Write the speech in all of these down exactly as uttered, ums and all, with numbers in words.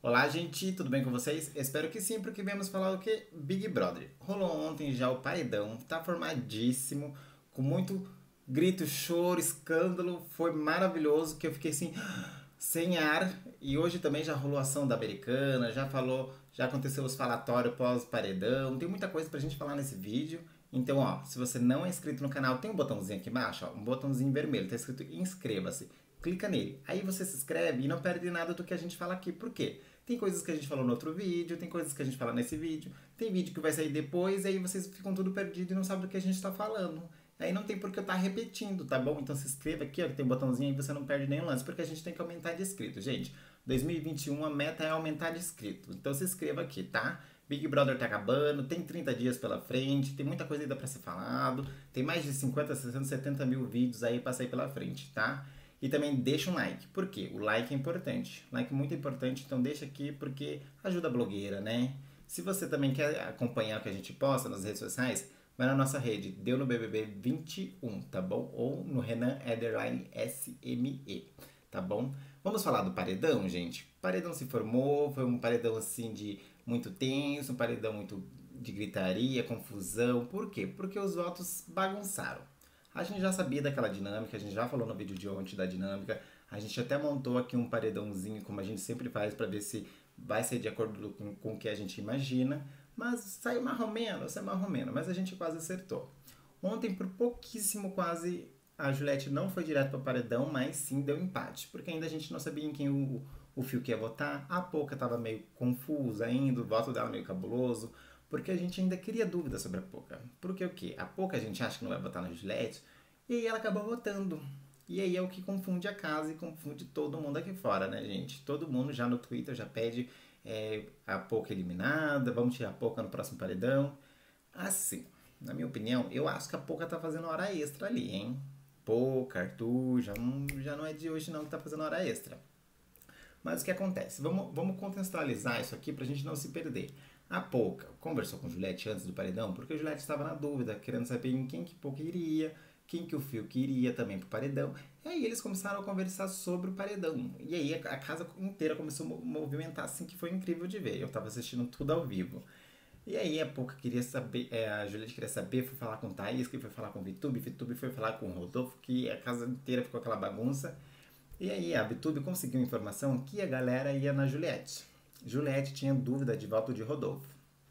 Olá, gente, tudo bem com vocês? Espero que sim, porque viemos falar o que? Big Brother. Rolou ontem já o paredão, tá formadíssimo, com muito grito, choro, escândalo, foi maravilhoso, que eu fiquei assim, sem ar. E hoje também já rolou a ação da Americana, já falou, já aconteceu os falatórios pós-paredão, tem muita coisa pra gente falar nesse vídeo. Então, ó, se você não é inscrito no canal, tem um botãozinho aqui embaixo, ó, um botãozinho vermelho, tá escrito inscreva-se. Clica nele. Aí você se inscreve e não perde nada do que a gente fala aqui. Por quê? Tem coisas que a gente falou no outro vídeo, tem coisas que a gente fala nesse vídeo, tem vídeo que vai sair depois, e aí vocês ficam tudo perdidos e não sabem do que a gente está falando. Aí não tem por que eu estar repetindo, tá bom? Então se inscreva aqui, ó, que tem um botãozinho aí, você não perde nenhum lance, porque a gente tem que aumentar de inscrito. Gente, dois mil e vinte e um a meta é aumentar de inscrito. Então se inscreva aqui, tá? Big Brother tá acabando, tem trinta dias pela frente, tem muita coisa ainda pra ser falado, tem mais de cinquenta, sessenta, setenta mil vídeos aí pra sair pela frente, tá? E também deixa um like. Por quê? O like é importante. O like é muito importante, então deixa aqui porque ajuda a blogueira, né? Se você também quer acompanhar o que a gente posta nas redes sociais, vai na nossa rede, deu no B B B vinte e um, tá bom? Ou no Renan Ederline S M E, tá bom? Vamos falar do paredão, gente? O paredão se formou, foi um paredão assim de muito tenso, um paredão muito de gritaria, confusão. Por quê? Porque os votos bagunçaram. A gente já sabia daquela dinâmica, a gente já falou no vídeo de ontem da dinâmica, a gente até montou aqui um paredãozinho, como a gente sempre faz, para ver se vai ser de acordo com, com o que a gente imagina, mas saiu mais ou menos, saiu mais ou menos, mas a gente quase acertou. Ontem, por pouquíssimo, quase a Juliette não foi direto para o paredão, mas sim deu empate, porque ainda a gente não sabia em quem o, o Fiuk ia votar, a Poca estava meio confusa ainda, o voto dela meio cabuloso, porque a gente ainda cria dúvidas sobre a Poca. Porque o quê? A Poca a gente acha que não vai votar na Juliette, e aí ela acabou votando. E aí é o que confunde a casa e confunde todo mundo aqui fora, né, gente? Todo mundo já no Twitter já pede é, a Poca eliminada, vamos tirar a Poca no próximo paredão. Assim, na minha opinião, eu acho que a Poca tá fazendo hora extra ali, hein? Poca, Arthur, já não, já não é de hoje não que tá fazendo hora extra. Mas o que acontece? Vamos, vamos contextualizar isso aqui pra gente não se perder. A Poca conversou com Juliette antes do paredão, porque a Juliette estava na dúvida, querendo saber em quem que Poca iria, quem que o Fiuk iria também pro paredão. E aí eles começaram a conversar sobre o paredão. E aí a casa inteira começou a movimentar, assim, que foi incrível de ver. Eu tava assistindo tudo ao vivo. E aí a Poca queria saber, é, a Juliette queria saber, foi falar com o Thaís, que foi falar com o Vitube, Vitube foi falar com o Rodolfo, que a casa inteira ficou aquela bagunça. E aí a Vitube conseguiu informação que a galera ia na Juliette. Juliette tinha dúvida de voto de Rodolfo.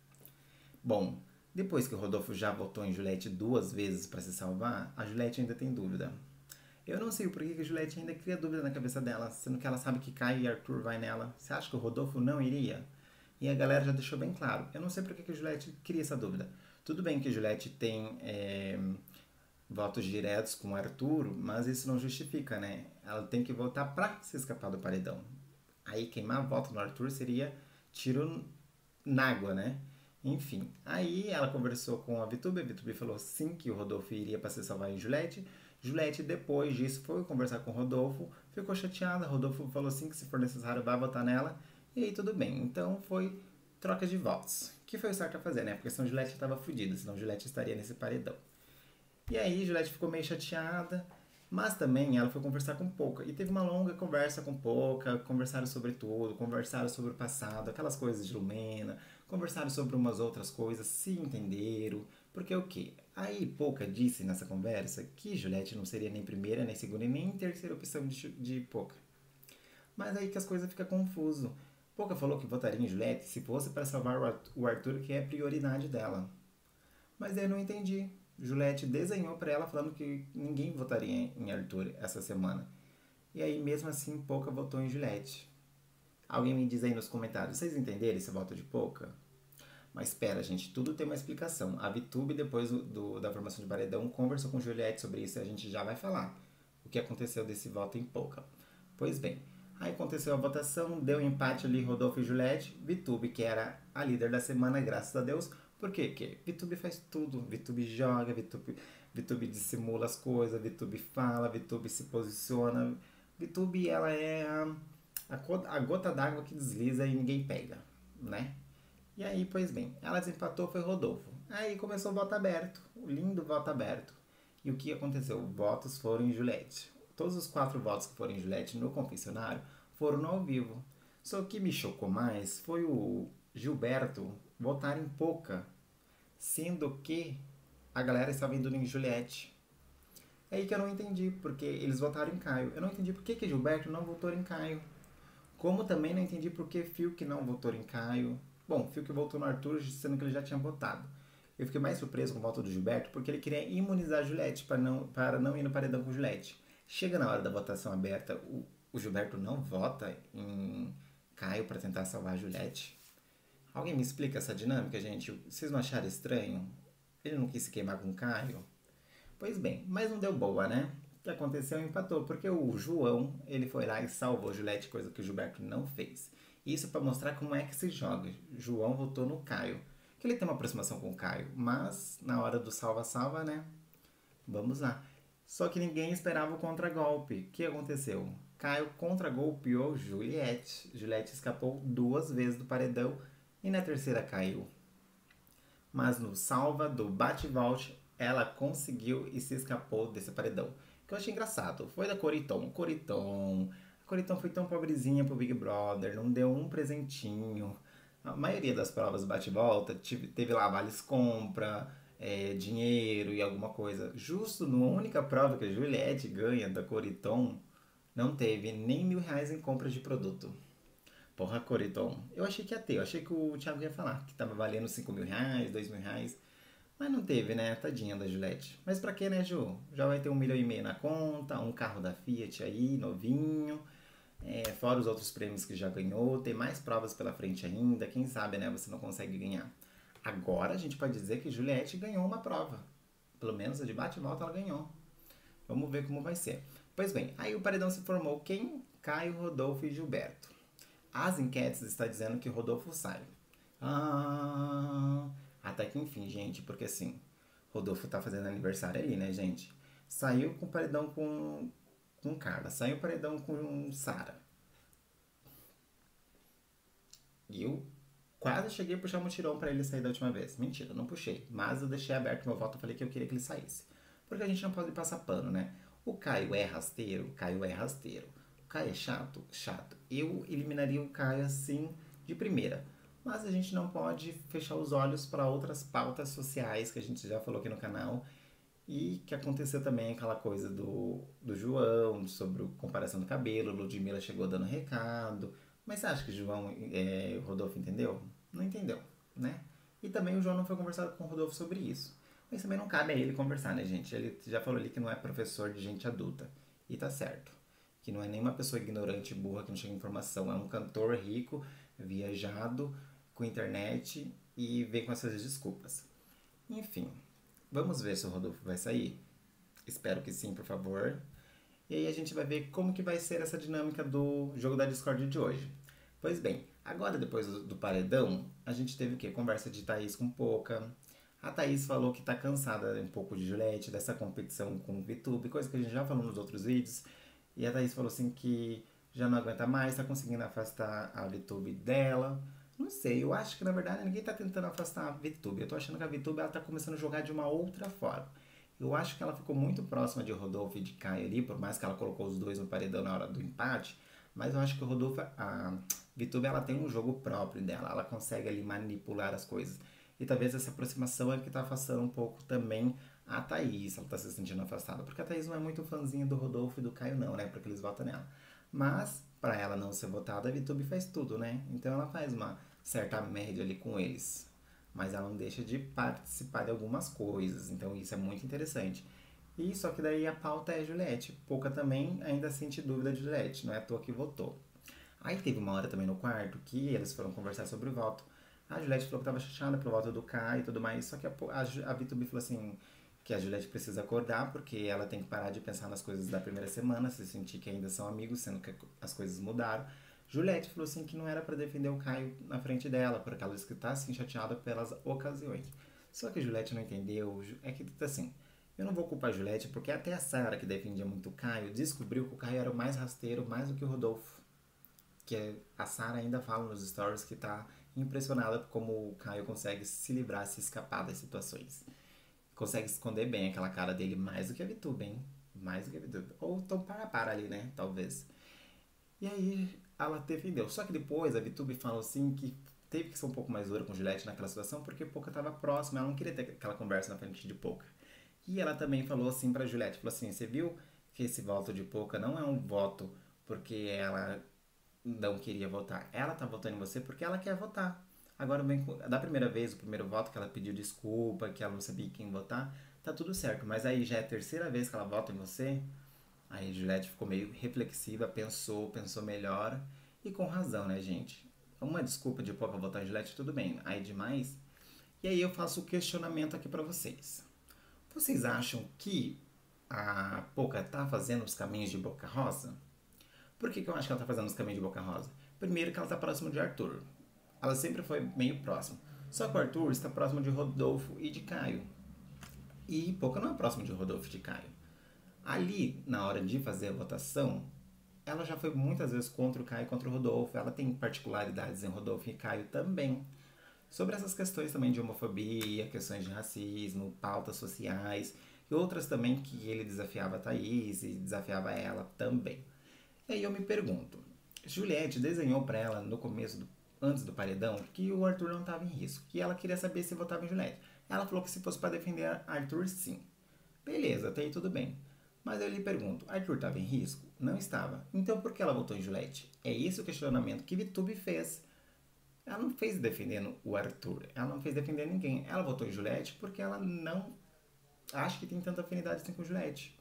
Bom, depois que o Rodolfo já votou em Juliette duas vezes para se salvar, a Juliette ainda tem dúvida. Eu não sei o porquê que a Juliette ainda cria dúvida na cabeça dela, sendo que ela sabe que Caio e Arthur vai nela. Você acha que o Rodolfo não iria? E a galera já deixou bem claro. Eu não sei por que a Juliette cria essa dúvida. Tudo bem que a Juliette tem é, votos diretos com o Arthur, mas isso não justifica, né? Ela tem que votar pra se escapar do paredão. Aí queimar voto no Arthur seria tiro na água, né? Enfim, aí ela conversou com a Vitube, a Vitube falou sim que o Rodolfo iria para se salvar em Juliette. Juliette, depois disso, foi conversar com o Rodolfo, ficou chateada, Rodolfo falou sim que se for necessário vai votar nela, e aí tudo bem. Então foi troca de votos, que foi o certo a fazer, né? Porque senão Juliette estava fodida, senão Juliette estaria nesse paredão. E aí Juliette ficou meio chateada, mas também ela foi conversar com Poca. E teve uma longa conversa com Poca, conversaram sobre tudo, conversaram sobre o passado, aquelas coisas de Lumena, conversaram sobre umas outras coisas, se entenderam. Porque o quê? Aí Poca disse nessa conversa que Juliette não seria nem primeira, nem segunda e nem terceira opção de, de Poca. Mas aí que as coisas ficam confusas. Poca falou que votaria em Juliette se fosse para salvar o Arthur, que é a prioridade dela. Mas eu não entendi. Juliette desenhou para ela falando que ninguém votaria em Arthur essa semana. E aí, mesmo assim, Poca votou em Juliette. Alguém me diz aí nos comentários, vocês entenderam esse voto de Poca? Mas espera, gente, tudo tem uma explicação. A Vitube, depois do, do, da formação de paredão, conversou com Juliette sobre isso e a gente já vai falar o que aconteceu desse voto em Poca. Pois bem, aí aconteceu a votação, deu um empate ali, Rodolfo e Juliette. Vitube, que era a líder da semana, graças a Deus. Por quê? Porque Vitube faz tudo. Vitube joga, Vitube, Vitube dissimula as coisas, Vitube fala, Vitube se posiciona. Vitube, ela é a, a, a gota d'água que desliza e ninguém pega, né? E aí, pois bem, ela desempatou, foi Rodolfo. Aí começou o voto aberto, o lindo voto aberto. E o que aconteceu? Votos foram em Juliette. Todos os quatro votos que foram em Juliette no confessionário foram no ao vivo. Só que o que me chocou mais foi o Gilberto votar em Poca, sendo que a galera estava indo em Juliette. É aí que eu não entendi, porque eles votaram em Caio. Eu não entendi por que, que Gilberto não votou em Caio. Como também não entendi por que Fiuk não votou em Caio. Bom, Fiuk votou no Arthur, sendo que ele já tinha votado. Eu fiquei mais surpreso com o voto do Gilberto, porque ele queria imunizar a Juliette para não, para não ir no paredão com Juliette. Chega na hora da votação aberta, o, o Gilberto não vota em Caio para tentar salvar a Juliette. Alguém me explica essa dinâmica, gente? Vocês não acharam estranho? Ele não quis se queimar com o Caio? Pois bem, mas não deu boa, né? O que aconteceu? Empatou, porque o João, ele foi lá e salvou a Juliette, coisa que o Gilberto não fez. Isso para mostrar como é que se joga. João votou no Caio, que ele tem uma aproximação com o Caio, mas na hora do salva-salva, né? Vamos lá. Só que ninguém esperava o contragolpe. O que aconteceu? Caio contragolpeou Juliette. Juliette escapou duas vezes do paredão e na terceira caiu. Mas no salva do bate-volte, ela conseguiu e se escapou desse paredão. O que eu achei engraçado foi da Coriton. Coriton. A Coriton foi tão pobrezinha pro Big Brother, não deu um presentinho. A maioria das provas bate-volta teve lá vales compra, é, dinheiro e alguma coisa. Justo na única prova que a Juliette ganha da Coriton, não teve nem mil reais em compras de produto. Porra, Coriton. Eu achei que ia ter, eu achei que o Thiago ia falar que tava valendo cinco mil reais, dois mil reais. Mas não teve, né? Tadinha da Juliette. Mas pra quê, né, Ju? Já vai ter um milhão e meio na conta, um carro da Fiat aí, novinho. É, fora os outros prêmios que já ganhou. Tem mais provas pela frente ainda. Quem sabe, né? Você não consegue ganhar. Agora a gente pode dizer que Juliette ganhou uma prova. Pelo menos a de bate e volta ela ganhou. Vamos ver como vai ser. Pois bem, aí o paredão se formou quem? Caio, Rodolfo e Gilberto. As enquetes estão dizendo que Rodolfo sai. Ah, até que enfim, gente, porque assim, Rodolfo tá fazendo aniversário ali, né, gente? Saiu com paredão com, com Carla, saiu paredão com Sara. E eu quase cheguei a puxar um mutirão pra ele sair da última vez. Mentira, não puxei. Mas eu deixei aberto meu voto e falei que eu queria que ele saísse. Porque a gente não pode passar pano, né? O Caio é rasteiro, o Caio é rasteiro. O Caio é chato, chato. Eu eliminaria o Caio assim de primeira. Mas a gente não pode fechar os olhos para outras pautas sociais que a gente já falou aqui no canal. E que aconteceu também aquela coisa do, do João, sobre a comparação do cabelo. Ludmilla chegou dando recado. Mas você acha que o João, é, o Rodolfo entendeu? Não entendeu, né? E também o João não foi conversado com o Rodolfo sobre isso. Mas também não cabe a ele conversar, né, gente? Ele já falou ali que não é professor de gente adulta. E tá certo. Que não é nenhuma pessoa ignorante, burra, que não chega informação. É um cantor rico, viajado, com internet e vem com essas desculpas. Enfim, vamos ver se o Rodolfo vai sair? Espero que sim, por favor. E aí a gente vai ver como que vai ser essa dinâmica do jogo da Discord de hoje. Pois bem, agora depois do, do paredão, a gente teve o quê? Conversa de Thaís com Poca. A Thaís falou que tá cansada um pouco de Juliette, dessa competição com o VTube, coisa que a gente já falou nos outros vídeos. E a Thaís falou assim que já não aguenta mais, tá conseguindo afastar a VTube dela. Não sei, eu acho que na verdade ninguém tá tentando afastar a VTube. Eu tô achando que a VTube ela tá começando a jogar de uma outra forma. Eu acho que ela ficou muito próxima de Rodolfo e de Caio ali, por mais que ela colocou os dois no paredão na hora do empate. Mas eu acho que o Rodolfo, a VTube, ela tem um jogo próprio dela. Ela consegue ali manipular as coisas. E talvez essa aproximação é que tá afastando um pouco também a Thaís. Ela tá se sentindo afastada. Porque a Thaís não é muito fãzinha do Rodolfo e do Caio não, né? Porque eles votam nela. Mas, pra ela não ser votada, a VTube faz tudo, né? Então ela faz uma certa média ali com eles. Mas ela não deixa de participar de algumas coisas. Então isso é muito interessante. E só que daí a pauta é Juliette. Pouca também ainda sente dúvida de Juliette. Não é à toa que votou. Aí teve uma hora também no quarto que eles foram conversar sobre o voto. A Juliette falou que tava chateada pelo voto do Kai e tudo mais. Só que a, a, a VTube falou assim que a Juliette precisa acordar porque ela tem que parar de pensar nas coisas da primeira semana, se sentir que ainda são amigos, sendo que as coisas mudaram. Juliette falou assim que não era pra defender o Caio na frente dela, porque ela disse que tá assim chateada pelas ocasiões. Só que a Juliette não entendeu, é que assim, eu não vou culpar a Juliette porque até a Sara, que defendia muito o Caio, descobriu que o Caio era o mais rasteiro, mais do que o Rodolfo. Que a Sara ainda fala nos stories que tá impressionada como o Caio consegue se livrar, se escapar das situações. Consegue esconder bem aquela cara dele mais do que a VTube, hein? Mais do que a VTube. Ou tão para para ali, né? Talvez. E aí ela defendeu. Só que depois a VTube falou assim que teve que ser um pouco mais dura com Juliette naquela situação porque Poca estava próxima, ela não queria ter aquela conversa na frente de Poca. E ela também falou assim pra Juliette, falou assim, você viu que esse voto de Poca não é um voto porque ela não queria votar. Ela tá votando em você porque ela quer votar. Agora, bem, da primeira vez, o primeiro voto que ela pediu desculpa, que ela não sabia quem votar, tá tudo certo. Mas aí já é a terceira vez que ela vota em você. Aí Juliette ficou meio reflexiva, pensou, pensou melhor. E com razão, né, gente? Uma desculpa de pouco votar em Juliette, tudo bem. Aí demais. E aí eu faço o questionamento aqui pra vocês. Vocês acham que a Poca tá fazendo os caminhos de Boca Rosa? Por que, que eu acho que ela tá fazendo os caminhos de Boca Rosa? Primeiro que ela tá próximo de Arthur. Ela sempre foi meio próxima. Só que o Arthur está próximo de Rodolfo e de Caio. E Poca não é próximo de Rodolfo e de Caio. Ali, na hora de fazer a votação, ela já foi muitas vezes contra o Caio e contra o Rodolfo. Ela tem particularidades em Rodolfo e Caio também. Sobre essas questões também de homofobia, questões de racismo, pautas sociais e outras também que ele desafiava a Thaís e desafiava ela também. E aí eu me pergunto, Juliette desenhou para ela no começo, do, antes do paredão, que o Arthur não estava em risco, que ela queria saber se votava em Juliette. Ela falou que se fosse para defender Arthur, sim. Beleza, até aí tudo bem. Mas eu lhe pergunto, Arthur estava em risco? Não estava. Então por que ela votou em Juliette? É esse o questionamento que VTube fez. Ela não fez defendendo o Arthur, ela não fez defendendo ninguém. Ela votou em Juliette porque ela não acha que tem tanta afinidade assim com Juliette.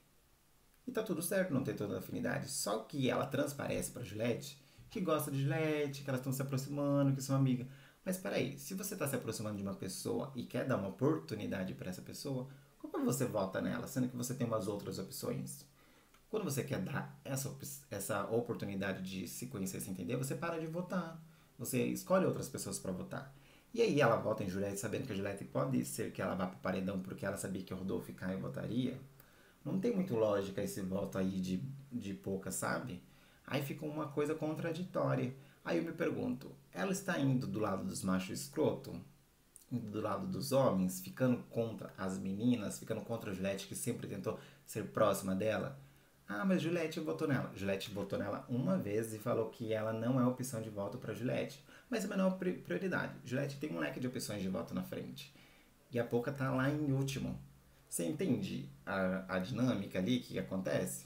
E tá tudo certo não ter tanta afinidade. Só que ela transparece pra Juliette que gosta de Juliette, que elas estão se aproximando, que são amigas. Mas peraí, se você tá se aproximando de uma pessoa e quer dar uma oportunidade pra essa pessoa, como você vota nela, sendo que você tem umas outras opções? Quando você quer dar essa, essa oportunidade de se conhecer e se entender, você para de votar. Você escolhe outras pessoas pra votar. E aí ela vota em Juliette sabendo que a Juliette pode ser que ela vá pro paredão porque ela sabia que o Rodolfo e Caio votaria. Não tem muito lógica esse voto aí de, de Poca, sabe? Aí fica uma coisa contraditória. Aí eu me pergunto, ela está indo do lado dos machos escroto? Indo do lado dos homens? Ficando contra as meninas? Ficando contra a Juliette que sempre tentou ser próxima dela? Ah, mas Juliette votou nela. Juliette votou nela uma vez e falou que ela não é opção de voto para Juliette. Mas também não é prioridade. Juliette tem um leque de opções de voto na frente. E a Poca tá lá em último. Você entende a, a dinâmica ali que acontece?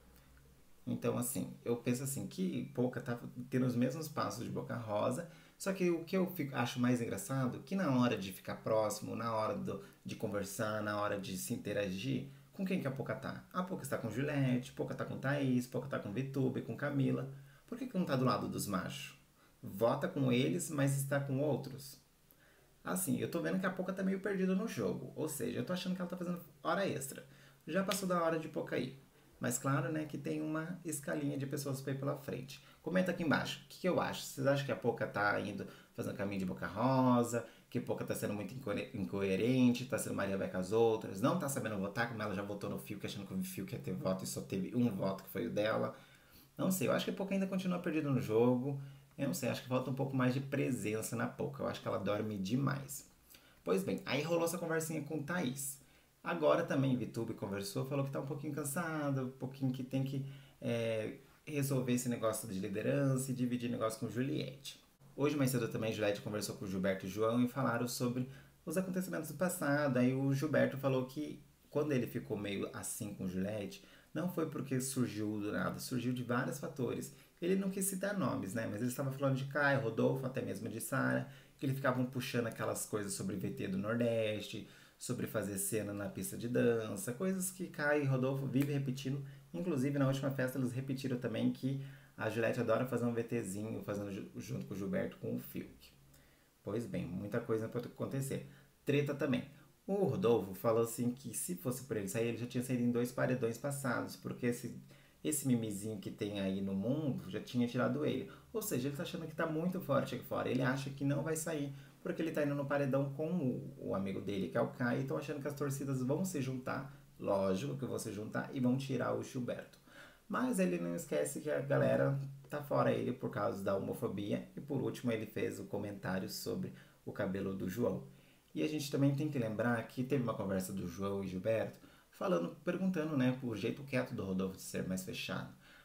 Então, assim, eu penso assim, que Poca tá tendo os mesmos passos de Boca Rosa, só que o que eu fico, acho mais engraçado, que na hora de ficar próximo, na hora do, de conversar, na hora de se interagir, com quem que a Poca tá? A Poca está com Juliette, Poca tá com Thaís, Poca tá com VTube, com Camila. Por que que não tá do lado dos machos? Vota com eles, mas está com outros? Assim, eu tô vendo que a Poca tá meio perdida no jogo. Ou seja, eu tô achando que ela tá fazendo hora extra. Já passou da hora de Poca ir. Mas claro, né, que tem uma escalinha de pessoas pra ir pela frente. Comenta aqui embaixo. O que, que eu acho? Vocês acham que a Poca tá indo fazendo caminho de Boca Rosa? Que a Poca tá sendo muito inco- incoerente? Tá sendo Maria vai com as outras? Não tá sabendo votar, como ela já votou no Fiuk, achando que o Fiuk ia ter voto e só teve um voto, que foi o dela. Não sei, eu acho que a Poca ainda continua perdida no jogo. Eu não sei, acho que falta um pouco mais de presença na Poca. Eu acho que ela dorme demais. Pois bem, aí rolou essa conversinha com o Thaís. Agora também VTube conversou, falou que tá um pouquinho cansada, um pouquinho que tem que é, resolver esse negócio de liderança e dividir negócio com Juliette. Hoje mais cedo também Juliette conversou com o Gilberto e o João e falaram sobre os acontecimentos do passado. Aí o Gilberto falou que quando ele ficou meio assim com Juliette, não foi porque surgiu do nada, surgiu de vários fatores. Ele não quis citar nomes, né? Mas ele estava falando de Caio, Rodolfo, até mesmo de Sara, que eles ficavam puxando aquelas coisas sobre V T do Nordeste, sobre fazer cena na pista de dança, coisas que Caio e Rodolfo vivem repetindo. Inclusive, na última festa, eles repetiram também que a Juliette adora fazer um VTzinho, fazendo junto com o Gilberto, com o Fiuk. Pois bem, muita coisa pode acontecer. Treta também. O Rodolfo falou assim que se fosse por ele sair, ele já tinha saído em dois paredões passados, porque esse, esse mimizinho que tem aí no mundo já tinha tirado ele. Ou seja, ele tá achando que tá muito forte aqui fora. Ele acha que não vai sair, porque ele tá indo no paredão com o, o amigo dele, que é o Caio, e estão achando que as torcidas vão se juntar, lógico que vão se juntar, e vão tirar o Gilberto. Mas ele não esquece que a galera tá fora ele por causa da homofobia, e por último ele fez o comentário sobre o cabelo do João. E a gente também tem que lembrar que teve uma conversa do João e Gilberto falando, perguntando, né, por jeito quieto do Rodolfo de ser mais fechado.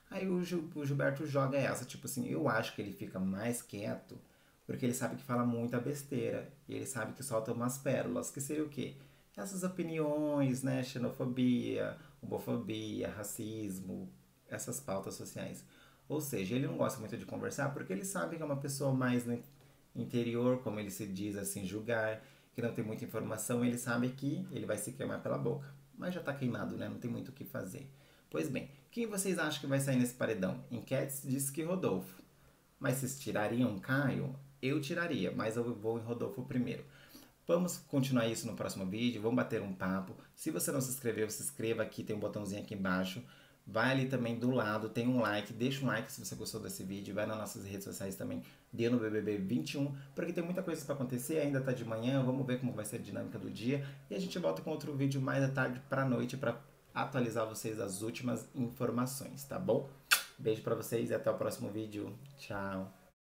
Aí o, Gil, o Gilberto joga essa, tipo assim, eu acho que ele fica mais quieto porque ele sabe que fala muita besteira. E ele sabe que solta umas pérolas, que seria o quê? Essas opiniões, né? Xenofobia, homofobia, racismo, essas pautas sociais. Ou seja, ele não gosta muito de conversar porque ele sabe que é uma pessoa mais no interior, como ele se diz assim, julgar, que não tem muita informação, ele sabe que ele vai se queimar pela boca. Mas já tá queimado, né? Não tem muito o que fazer. Pois bem, quem vocês acham que vai sair nesse paredão? Enquetes diz que Rodolfo. Mas vocês tirariam Caio? Eu tiraria, mas eu vou em Rodolfo primeiro. Vamos continuar isso no próximo vídeo, vamos bater um papo. Se você não se inscreveu, se inscreva aqui, tem um botãozinho aqui embaixo. Vai ali também do lado, tem um like, deixa um like se você gostou desse vídeo. Vai nas nossas redes sociais também, dê no B B B vinte e um, porque tem muita coisa para acontecer, ainda tá de manhã, vamos ver como vai ser a dinâmica do dia. E a gente volta com outro vídeo mais à tarde pra noite para atualizar vocês das últimas informações, tá bom? Beijo pra vocês e até o próximo vídeo. Tchau!